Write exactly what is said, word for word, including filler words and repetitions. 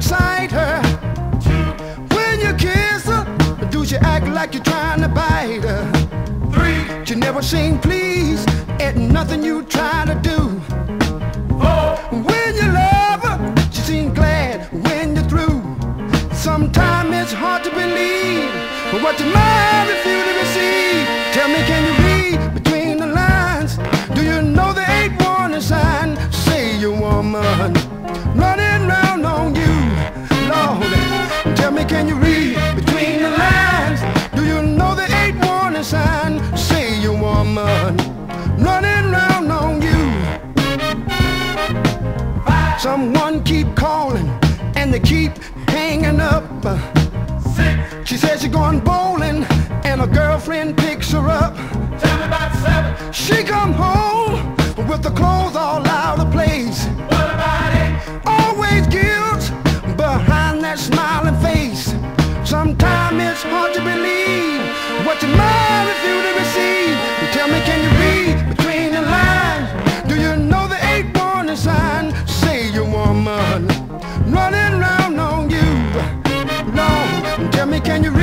excite her? When you kiss her, do she act like you're trying to bite her? Three, she never seem pleased at nothing you try to do. Four, when you love her, she seems glad when you're through. Sometimes it's hard to believe what your mind refuses to receive. Tell me, can you read between the lines? Do you know the eight warning sign? Say your woman running round on you, Lord. Tell me, can you read between the lines? Do you know the eight warning sign? Say your woman running round on you. Someone keep calling and they keep hanging up. Six. She says she's going bowling and her girlfriend picks her up. Tell me about seven. She come home with the clothes all out of place. What about eight? Always guilt behind that smiling face. Sometimes it's hard to believe what your mind refuses to receive. Tell me, can you read between the lines? Do you know the eight warning sign? Say your woman running round on you, Lord. Tell me, can you